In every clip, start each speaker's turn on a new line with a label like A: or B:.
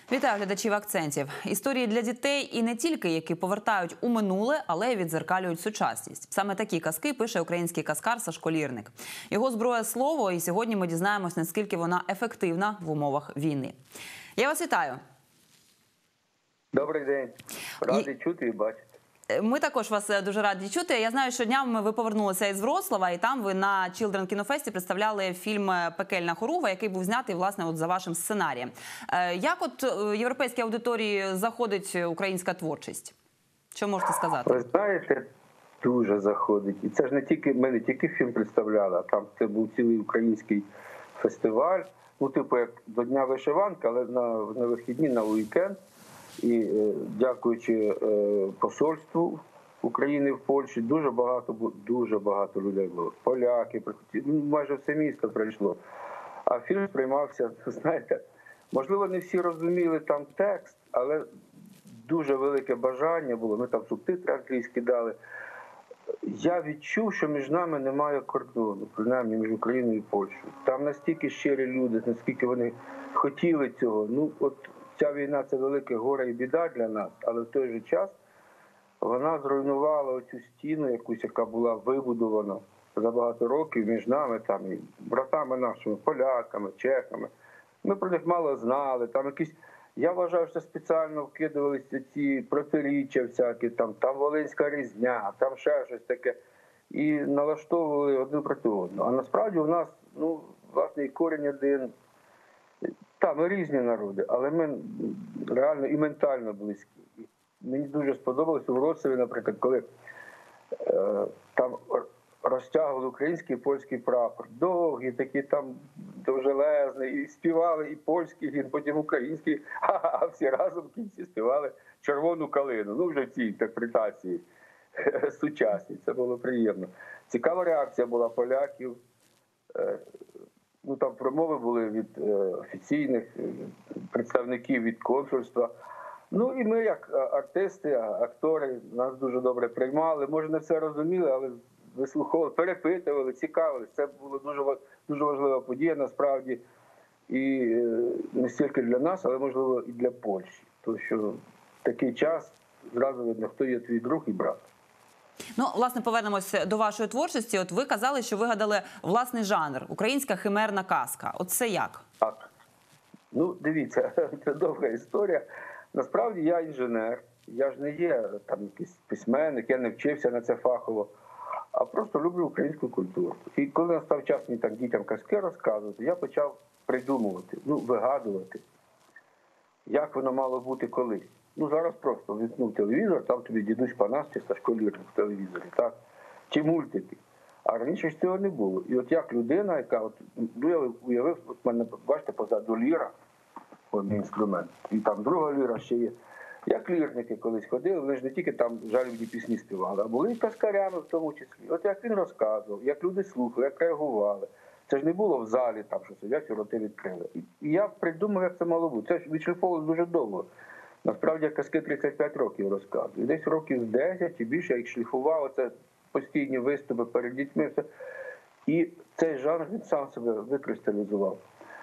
A: Вітаю глядачів «Акцентів». Історії для дітей і не тільки, які повертають у минуле, але й віддзеркалюють сучасність. Саме такі казки пише український казкар Сашко Лірник. Його зброя – слово, і сьогодні ми дізнаємось, наскільки вона ефективна в умовах війни. Я вас вітаю.
B: Добрий день. Радий чути і бачити.
A: Ми також вас дуже раді чути. Я знаю, що днями ви повернулися із Вроцлава, і там ви на Children кінофесті представляли фільм «Пекельна хоругва», який був знятий, власне, от за вашим сценарієм. Як от європейській аудиторії заходить українська творчість? Що можете сказати?
B: Ви знаєте, дуже заходить. І це ж ми не тільки фільм представляли, а там це був цілий український фестиваль. Ну, типу, як до Дня вишиванки, але на вихідні, на уікенд. І дякуючи посольству України в Польщі, дуже багато людей було. Поляки, майже все місто прийшло. А фільм сприймався, знаєте, можливо, не всі розуміли там текст, але дуже велике бажання було. Ми там субтитри англійські дали. Я відчув, що між нами немає кордону, принаймні між Україною і Польщею. Там настільки щирі люди, наскільки вони хотіли цього. Ну, от ця війна – це велике горе і біда для нас, але в той же час вона зруйнувала оцю стіну, яка була вибудована за багато років між нами, там, і братами нашими, поляками, чехами. Ми про них мало знали. Там якісь, я вважаю, що спеціально вкидувалися ці протиріччя всякі, там Волинська різня, там ще щось таке. І налаштовували один проти одного. А насправді у нас, ну, власне, і корінь один. Так, ми різні народи, але ми реально і ментально близькі. Мені дуже сподобалось у Вроцлаві, наприклад, коли там розтягували український і польський прапор. Довгий, такий там довжелезний, і співали і польський гімн, потім український, а всі разом в кінці співали «Червону калину». Ну, вже в цій інтерпретації сучасній. Це було приємно. Цікава реакція була поляків. Ну, там промови були від офіційних представників, від консульства. Ну, і ми, як артисти, актори, нас дуже добре приймали. Може, не все розуміли, але вислуховували, перепитували, цікавились. Це була дуже важлива подія, насправді. І не стільки для нас, але, можливо, і для Польщі. Тому що в такий час зразу видно, хто є твій друг і брат.
A: Ну, власне, повернемось до вашої творчості. От ви казали, що вигадали власний жанр – українська химерна казка. От це як?
B: Так. Ну, дивіться, це довга історія. Насправді я інженер, я ж не є там якийсь письменник, я не вчився на це фахово, а просто люблю українську культуру. І коли настав час мені так дітям казки розказувати, я почав придумувати, вигадувати, як воно мало бути колись. Ну, зараз просто вімкнув телевізор, там тобі дідусь Панас чи Сашко Лірник в телевізорі, так? Чи мультики. А раніше ж цього не було. І от як людина, яка, я уявив, от мене, бачите, позаду ліра, один інструмент, і там друга ліра ще є. Як лірники колись ходили, вони ж не тільки там жалібні пісні співали, а були і казкарями в тому числі. От як він розказував, як люди слухали, як реагували. Це ж не було в залі, там, що сидять і роти відкрили. І я придумав, як це мало бути. Це ж відшліфовувалося дуже довго. Насправді, я казки 35 років розказую. Десь років з 10 чи більше я їх шліфував, це постійні виступи перед дітьми. Все. І цей жанр він сам себе викристалізував.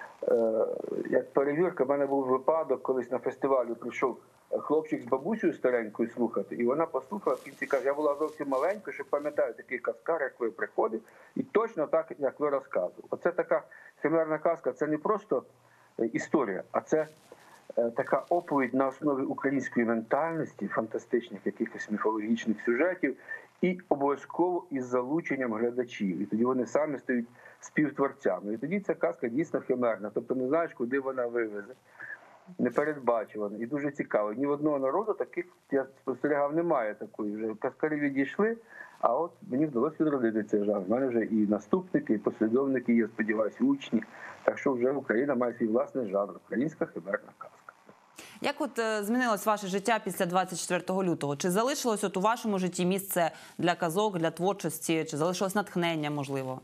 B: Як перевірка, в мене був випадок, колись на фестивалі прийшов хлопчик з бабусею старенькою слухати, і вона послухала, в кінці каже, я була зовсім маленькою, що пам'ятаю такий казкар, як ви приходив, і точно так, як ви розказували. Оце така химерна казка, це не просто історія, а це така оповідь на основі української ментальності, фантастичних якихось міфологічних сюжетів, і обов'язково із залученням глядачів. І тоді вони самі стають співтворцями. І тоді ця казка дійсно химерна. Тобто не знаєш, куди вона вивезе. Непередбачувана. І дуже цікаво. Ні в одного народу таких, я спостерігав, немає такої. Вже казкарі відійшли, а от мені вдалося відродити цей жанр. У мене вже і наступники, і послідовники, і, я сподіваюся, учні. Так що вже Україна має свій власний жанр – українська химерна казка.
A: Як от змінилось ваше життя після 24 лютого? Чи залишилось от у вашому житті місце для казок, для творчості? Чи залишилось натхнення, можливо?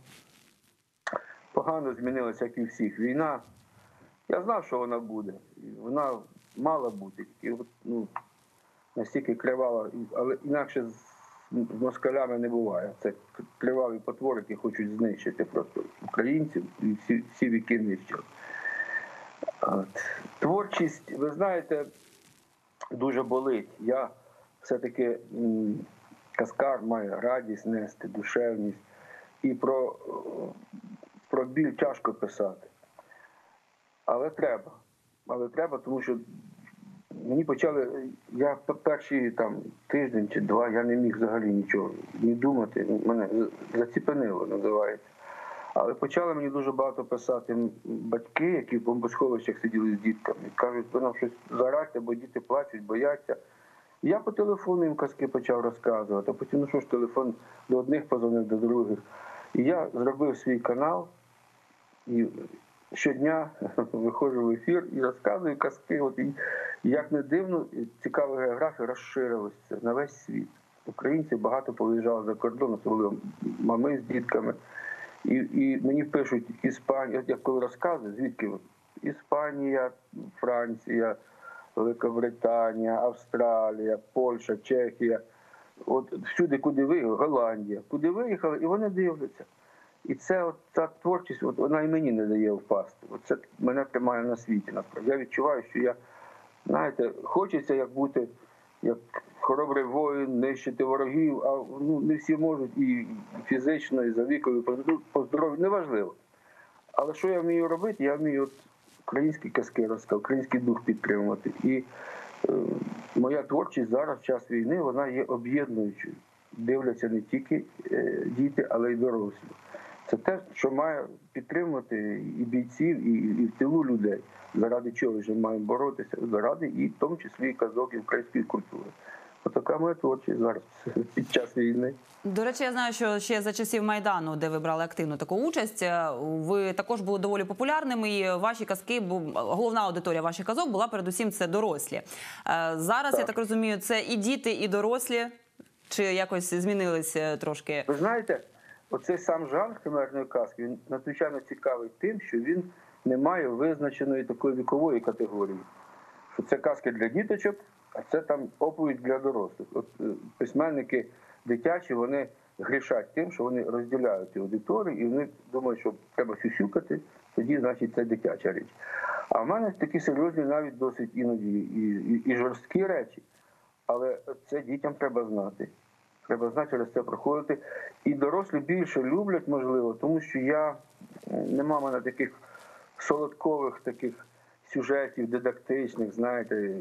B: Погано змінилося, як і всіх. Війна, я знав, що вона буде. Вона мала бути. І, настільки кривава, але інакше з москалями не буває. Це криваві потвори, які хочуть знищити просто українців і всі віки нищили. От. Творчість, ви знаєте, дуже болить. Я все-таки казкар має радість нести, душевність. І про біль тяжко писати. Але треба. Але треба, тому що мені почали, я перші там тиждень чи два, я не міг взагалі нічого не думати. Мене заціпенило, називається. Але почали мені дуже багато писати батьки, які в бомбосховищах сиділи з дітками. Кажуть, ви нам щось зарадьте, бо діти плачуть, бояться. І я по телефону їм казки почав розказувати, а потім, ну що ж, телефон до одних позвонив, до других. І я зробив свій канал, і щодня виходжу в ефір і розказую казки. От, і як не дивно, цікава географія розширилася на весь світ. Українці багато повиїжджали за кордон, особливо мами з дітками. І мені пишуть Іспанія, я коли розказую, звідки Іспанія, Франція, Великобританія, Австралія, Польща, Чехія. От всюди, куди виїхали, Голландія, куди виїхали, і вони дивляться. І це от, ця творчість, от, вона і мені не дає впасти. От це мене тримає на світі, насправді. Я відчуваю, що я, знаєте, хочеться як бути, як хоробрий воїн, нищити ворогів, а ну, не всі можуть і фізично, і за вікою, по здоров'ю, неважливо. Але що я вмію робити? Я вмію от українські казки розказати, український дух підтримувати. І моя творчість зараз, в час війни, вона є об'єднуючою. Дивляться не тільки діти, але й дорослі. Це те, що має підтримувати і бійців, і в тилу людей. Заради чого вже маємо боротися? Заради і в тому числі і казок, і української культури. Отака моя творчість зараз під час війни.
A: До речі, я знаю, що ще за часів Майдану, де ви брали активну таку участь, ви також були доволі популярними, і ваші казки, головна аудиторія ваших казок була передусім це дорослі. Зараз, я так розумію, це і діти, і дорослі, чи якось змінилися трошки?
B: Ви знаєте, оцей сам жанр химерної казки, він надзвичайно цікавий тим, що він не має визначеної такої вікової категорії. Що це казки для діточок, а це там оповідь для дорослих. От письменники дитячі, вони грішать тим, що вони розділяють аудиторію, і вони думають, що треба сюсюкати, тоді, значить, це дитяча річ. А в мене такі серйозні, навіть досить іноді і жорсткі речі. Але це дітям треба знати. Треба знати, через це проходити. І дорослі більше люблять, можливо, тому що нема в мене таких солодкових таких сюжетів, дидактичних, знаєте,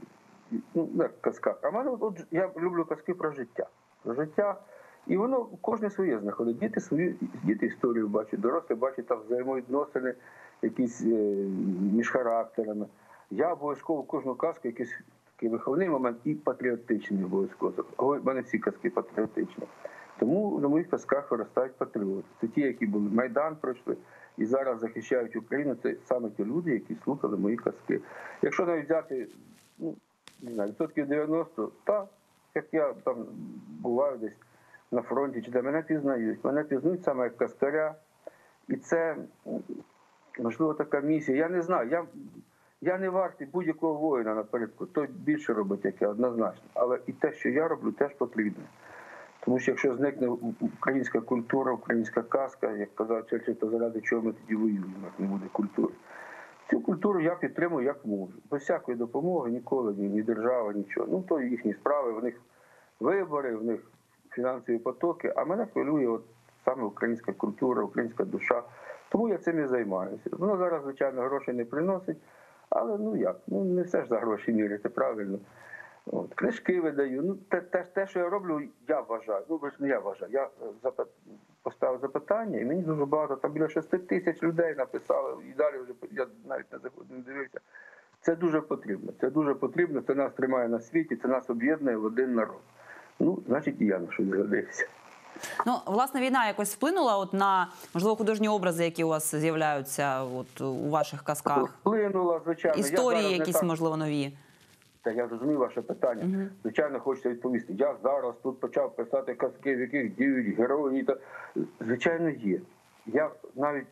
B: ну, як казках. А в мене, я люблю казки про життя. Про життя. І воно кожне своє знаходить. Діти історію бачать, дорослі бачать там взаємовідносини якісь між характерами. Я обов'язково кожну казку якийсь такий виховний момент і патріотичний обов'язково. В мене всі казки патріотичні. Тому на моїх казках виростають патріоти. Це ті, які були Майдан пройшли і зараз захищають Україну. Це саме ті люди, які слухали мої казки. Якщо навіть взяти, ну, не знаю, відсотків 90, так, як я там буваю десь на фронті, чи де мене пізнають. Мене пізнають саме як казкаря. І це, можливо, така місія. Я не знаю, я не вартий будь-якого воїна напередку. Той більше робить, як я, однозначно. Але і те, що я роблю, теж потрібно. Тому що якщо зникне українська культура, українська казка, як казав Черчилль, то заради чого ми тоді воюємо, як не буде культури. Цю культуру я підтримую як можу. Без всякої допомоги ніколи, ні держава, нічого. Ну, то їхні справи, в них вибори, в них фінансові потоки, а мене хвилює от саме українська культура, українська душа. Тому я цим і займаюся. Воно зараз, звичайно, грошей не приносить, але ну як, ну не все ж за гроші міряти, правильно. От, книжки видаю. Ну, те, що я роблю, я вважаю. Ну, не я вважаю. Я поставив запитання, і мені дуже багато, там біля 6 тисяч людей написали, і далі вже я навіть не дивився. Це дуже потрібно. Це дуже потрібно, це нас тримає на світі, це нас об'єднує в один народ. Ну, значить, і я на щось згодився.
A: Ну, власне, війна якось вплинула от на, можливо, художні образи, які у вас з'являються от у ваших казках?
B: Вплинула, звичайно.
A: Історії якісь, можливо, нові?
B: Та я розумію ваше питання. Звичайно, хочеться відповісти. Я зараз тут почав писати казки, в яких діють герої. Звичайно, є. Я навіть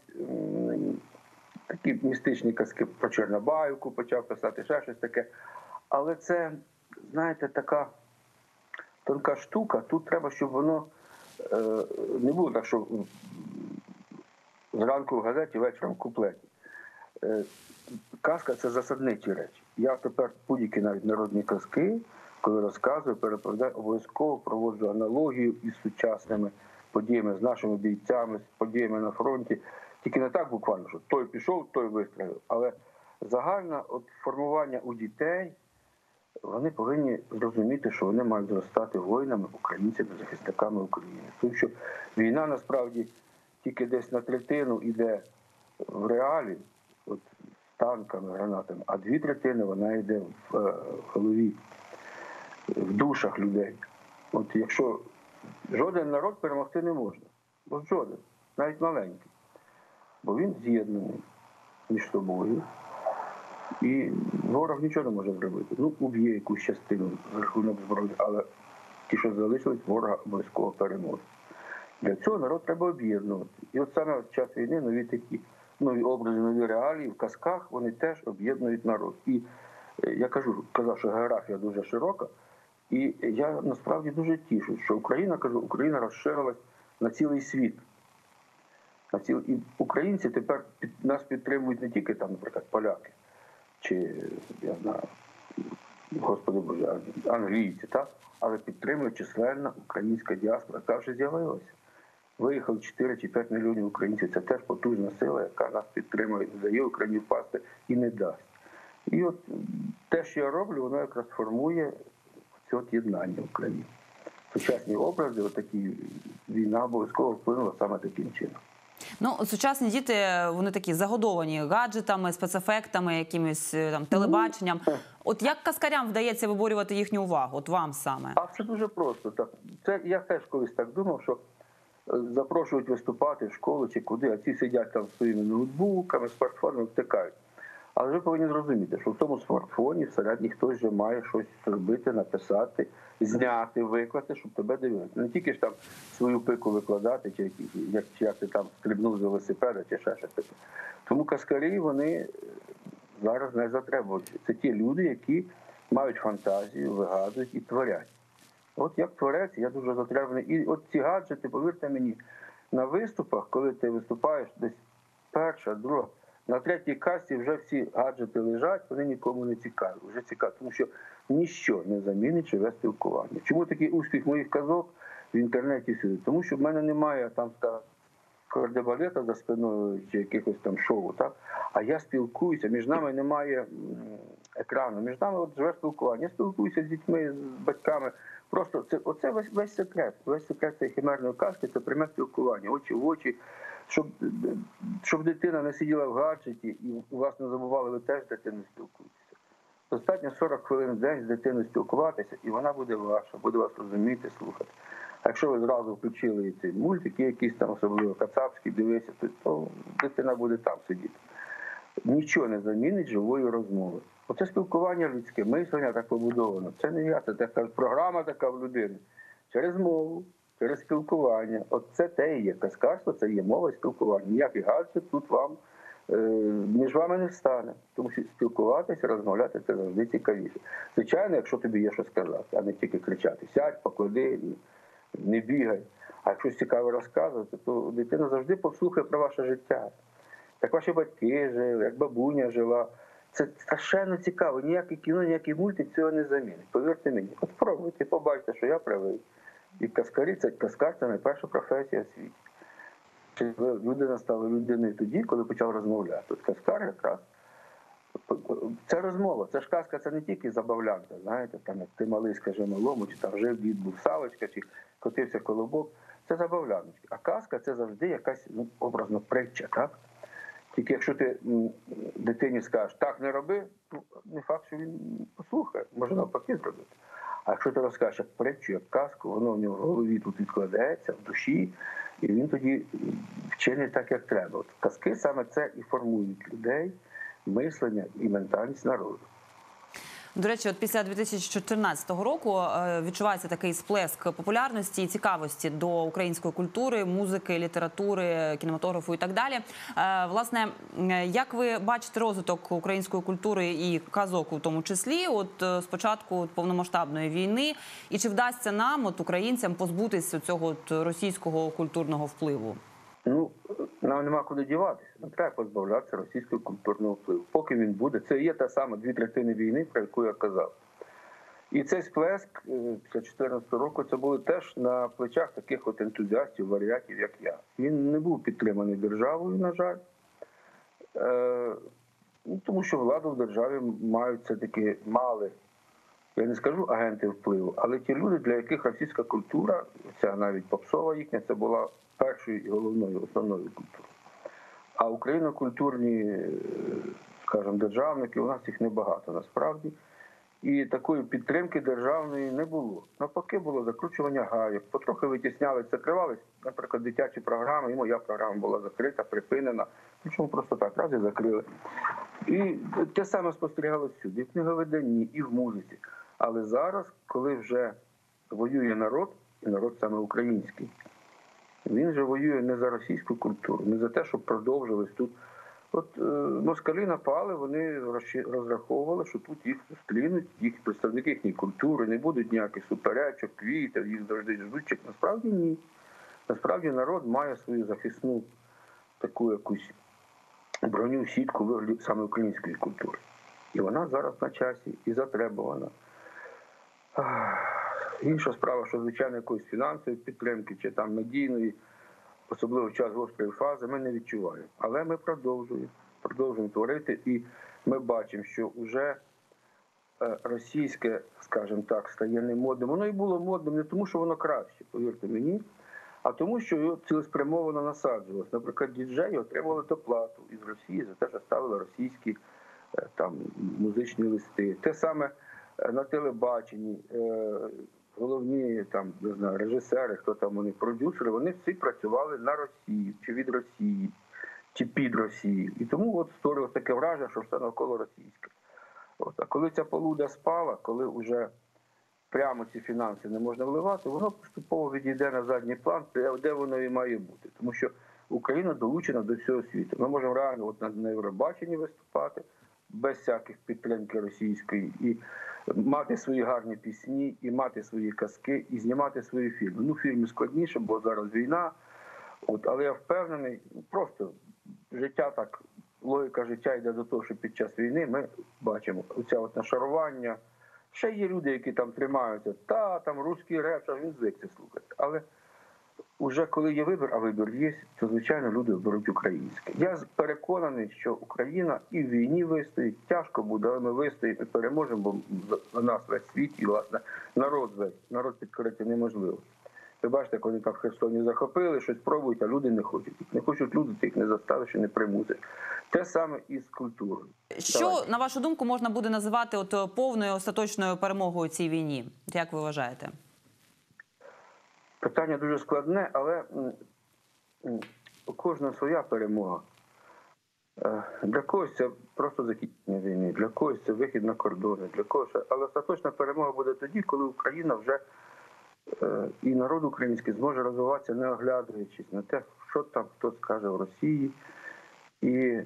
B: такі містичні казки про Чорнобаївку почав писати, ще щось таке. Але це, знаєте, така тонка штука. Тут треба, щоб воно не було так, що зранку в газеті, вечором в куплеті. казка – це засадничі речі. Я тепер будь-які навіть народні казки, коли розказую, переповідаю, обов'язково проводжу аналогію із сучасними подіями, з нашими бійцями, з подіями на фронті. Тільки не так буквально, що той пішов, той вистрілив. Але загальне формування у дітей, вони повинні зрозуміти, що вони мають зростати воїнами, українцями, захисниками України. Тому що війна насправді тільки десь на третину йде в реалі, от, з танками, гранатами, а 2/3 вона йде в голові, в душах людей. От якщо жоден народ перемогти не можна, от жоден, навіть маленький, бо він з'єднаний між собою. І ворог нічого не може зробити. Ну, уб'є якусь частину за рахунок зброї, але ті, що залишились, ворога обов'язково переможуть. Для цього народ треба об'єднувати. І от саме в час війни нові такі, нові образи, нові реалії в казках, вони теж об'єднують народ. І я казав, що географія дуже широка, і я насправді дуже тішусь, що Україна розширилась на цілий світ. І українці тепер нас підтримують не тільки там, наприклад, поляки, чи, я знаю, Господи Боже, англійці, так? Але підтримує численна українська діаспора, яка вже з'явилася. Виїхали 4 чи 5 мільйонів українців. Це теж потужна сила, яка нас підтримує, не дає Україні впасти і не дасть. І от те, що я роблю, воно якраз формує це от єднання України. Сучасні образи, отакі, війна обов'язково вплинула саме таким чином.
A: Ну, сучасні діти, вони такі загодовані гаджетами, спецефектами, якимось там телебаченням. От як казкарям вдається виборювати їхню увагу? От вам саме?
B: А це дуже просто. Так. Це я теж колись так думав, що запрошують виступати в школу чи куди, а ці сидять там своїми ноутбуками, смартфонами, втикають. Але ви повинні зрозуміти, що в тому смартфоні всередині хтось вже має щось зробити, написати, зняти, викласти, щоб тебе дивилися. Не тільки ж там свою пику викладати, чи як ти там стрибнув з велосипеда, чи ще щось таке. Тому казкарі, вони зараз не затребують. Це ті люди, які мають фантазію, вигадують і творять. От як творець, я дуже затребуваний. І от ці гаджети, повірте мені, на виступах, коли ти виступаєш десь перша, друга, на третій касті вже всі гаджети лежать, вони нікому не цікаві. Вже цікаві, тому що ніщо не замінить живе спілкування. Чому такий успіх моїх казок в інтернеті сидить? Тому що в мене немає там кардебалета за спиною чи якихось там шоу, так? А я спілкуюся, між нами немає екрану, між нами от живе спілкування. Я спілкуюся з дітьми, з батьками. Просто оце весь секрет. Весь секрет цієї химерної казки – це пряме спілкування, очі в очі. Щоб дитина не сиділа в гаджеті і у вас не забували, ви теж з дитиною спілкуєтеся. Достатньо 40 хвилин в день з дитиною спілкуватися, і вона буде ваша, буде вас розуміти, слухати. А якщо ви зразу включили ці мультики, якісь там особливо кацапські, дивися, то дитина буде там сидіти. Нічого не замінить живої розмови. Оце спілкування людське, мислення так побудовано. Це не я, це така програма така в людини. Через мову, через спілкування. От це те і є. Казкарство – це є мова і спілкування. Ніякий гаджет тут вам, між вами не стане. Тому що спілкуватися, розмовляти – це завжди цікавіше. Звичайно, якщо тобі є що сказати, а не тільки кричати. Сядь, поклади, не бігай. А якщо цікаво розказувати, то дитина завжди послухає про ваше життя. Як ваші батьки жили, як бабуня жила. Це страшенно цікаво. Ніяке кіно, ніякий мультик цього не замінить. Повірте мені. От спробуйте, побачите, що я правий. І каскар – це найперша професія в світі. Людина стала людиною тоді, коли почав розмовляти. От каскар якраз – це розмова. Це ж казка, це не тільки забавлянка, знаєте, там як ти малий, скажи малому, чи там жив дід, був Савочка, чи котився колобок. Це забавляночки. А казка – це завжди якась, образно, притча, так? Тільки якщо ти дитині скажеш, так не роби, не факт, що він послухає, може навпаки зробити. А якщо ти розкажеш як притчу, як казку, воно в нього в голові тут відкладається, в душі, і він тоді вчинить так, як треба. От казки саме це і формують людей, мислення і ментальність народу.
A: До речі, от після 2014 року відчувається такий сплеск популярності і цікавості до української культури, музики, літератури, кінематографу і так далі. Власне, як ви бачите розвиток української культури і казок у тому числі, от з початку повномасштабної війни, і чи вдасться нам, от українцям, позбутися цього російського культурного впливу?
B: Ну, нам нема куди діватися. Нам треба позбавлятися російського культурного впливу. Поки він буде, це є та сама 2/3 війни, про яку я казав. І цей сплеск після 2014 року це було теж на плечах таких от ентузіастів, варіатів, як я. Він не був підтриманий державою, на жаль. Тому що владу в державі мають все-таки мали, я не скажу агенти впливу, але ті люди, для яких російська культура, ця навіть попсова їхня, це була першою і головною, основною культурою. А українокультурні, скажімо, державники, у нас їх небагато насправді. І такої підтримки державної не було. Навпаки, було закручування гайок, потрохи витіснялись, закривались, наприклад, дитячі програми, і моя програма була закрита, припинена. Причому просто так, раз і закрили. І те саме спостерігалося всюди, і в книговиданні, і в музиці. Але зараз, коли вже воює народ, і народ саме український, він же воює не за російську культуру, не за те, щоб продовжилось тут. От москалі напали, вони розраховували, що тут їх зустрінуть, їх представники їхньої культури, не будуть ніяких суперечок, квітів, їх завжди ждуть. Насправді ні. Насправді народ має свою захисну таку якусь броню, сітку вигляді саме української культури. І вона зараз на часі, і затребувана. Інша справа, що, звичайно, якоїсь фінансової підтримки чи там надійної, особливо в час гострої фази, ми не відчуваємо. Але ми продовжуємо творити, і ми бачимо, що вже російське, скажімо так, стає не модним. Воно і було модним не тому, що воно краще, повірте мені, а тому, що його цілеспрямовано насаджувалось. Наприклад, діджеї отримували доплату із Росії за те, що ставили російські там музичні листи. Те саме на телебаченні. Головні там, не знаю, режисери, хто там вони, продюсери, вони всі працювали на Росію, чи від Росії, чи під Росією. І тому от створилось таке враження, що все навколо російське. От. А коли ця полуда спала, коли вже прямо ці фінанси не можна вливати, воно поступово відійде на задній план, де воно і має бути. Тому що Україна долучена до всього світу. Ми можемо реально от на Євробаченні виступати, без всяких підтримки російської, і мати свої гарні пісні, і мати свої казки, і знімати свої фільми. Ну, фільми складніше, бо зараз війна, але я впевнений, просто життя так, логіка життя йде до того, що під час війни ми бачимо оце от нашарування. Ще є люди, які там тримаються, там русський реп, він звик це слухати. Але уже коли є вибір, а вибір є, то, звичайно, люди оберуть українське. Я переконаний, що Україна і в війні вистоїть, тяжко буде, але ми вистоїмо і переможемо, бо за нас весь світ і, власне, народ підкорити неможливо. Ви бачите, як вони там в Херсоні захопили, щось пробують, а люди не хочуть. Не хочуть люди, ти їх не заставиш і не примусиш. Те саме і з культурою.
A: Що, на вашу думку, можна буде називати от повною остаточною перемогою у цій війні? Як ви вважаєте?
B: Питання дуже складне, але у кожного своя перемога. Для когось це просто закінчення війни, для когось це вихід на кордони, для когось. Але остаточна перемога буде тоді, коли Україна вже і народ український зможе розвиватися, не оглядуючись на те, що там хто скаже в Росії, і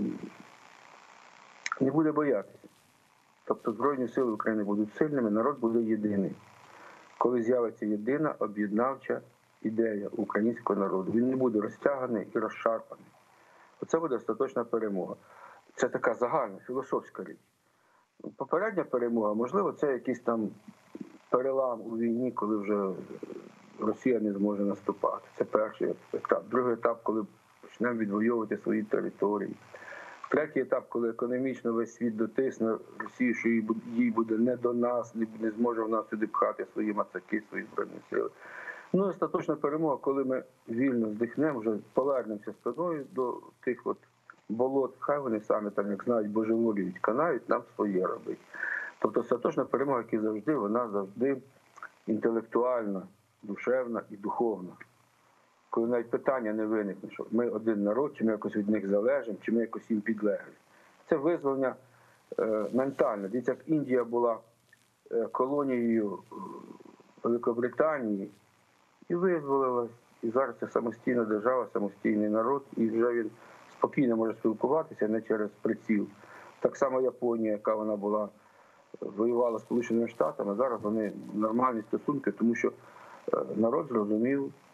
B: не буде боятися. Тобто Збройні сили України будуть сильними, народ буде єдиний. Коли з'явиться єдина об'єднавча ідея українського народу, він не буде розтяганий і розшарпаний. Оце буде остаточна перемога. Це така загальна, філософська річ. Попередня перемога, можливо, це якийсь там перелам у війні, коли вже Росія не зможе наступати. Це перший етап. Другий етап, коли почнемо відвоювати свої території. Третій етап, коли економічно весь світ дотисне Росію, що їй буде не до нас, не зможе в нас сюди пхати свої мацаки, свої збройні сили. Ну, остаточна перемога, коли ми вільно здихнемо, вже повернемося спиною до тих от болот, хай вони самі там, як знають, божеволіють, канають, нам своє робить. Тобто остаточна перемога, як і завжди, вона завжди інтелектуальна, душевна і духовна. Коли навіть питання не виникне, що ми один народ, чи ми якось від них залежимо, чи ми якось їм підлеглі. Це визволення ментальне. Дивіться, як Індія була колонією Великобританії і визволилась. І зараз це самостійна держава, самостійний народ, і вже він спокійно може спілкуватися, не через приціл. Так само Японія, яка вона була, воювала з Сполученими Штатами, зараз вони нормальні стосунки, тому що народ зрозумів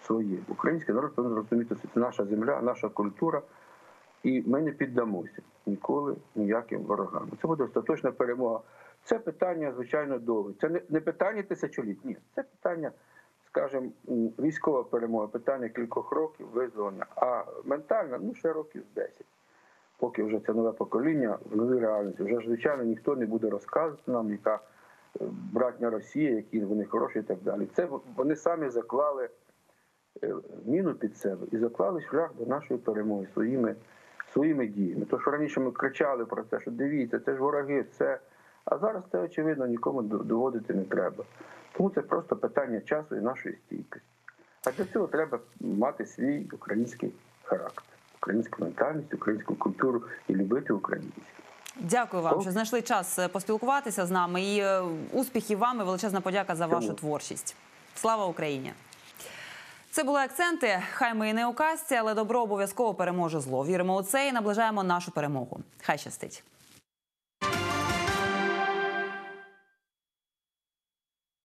B: своє. Український народ повинен розуміти, що це наша земля, наша культура, і ми не піддамося ніколи ніяким ворогам. Це буде остаточна перемога. Це питання, звичайно, довге. Це не питання тисячоліть, ні. Це питання, скажімо, військова перемога, питання кількох років визволення, а ментальна, ще років 10. Поки вже це нове покоління в новій реальності. Вже, звичайно, ніхто не буде розказувати нам, яка братня Росія, які вони хороші і так далі. Це вони самі заклали міну під себе і заклали шлях до нашої перемоги своїми діями. То, що раніше ми кричали про те, що дивіться, це ж вороги, все. А зараз це, очевидно, нікому доводити не треба. Тому це просто питання часу і нашої стійкості. А для цього треба мати свій український характер, українську ментальність, українську культуру і любити українців.
A: Дякую вам, що знайшли час поспілкуватися з нами. І успіхів вам і величезна подяка за вашу творчість. Слава Україні! Це були акценти. Хай ми і не у казці, але добро обов'язково переможе зло. Віримо у це і наближаємо нашу перемогу. Хай щастить!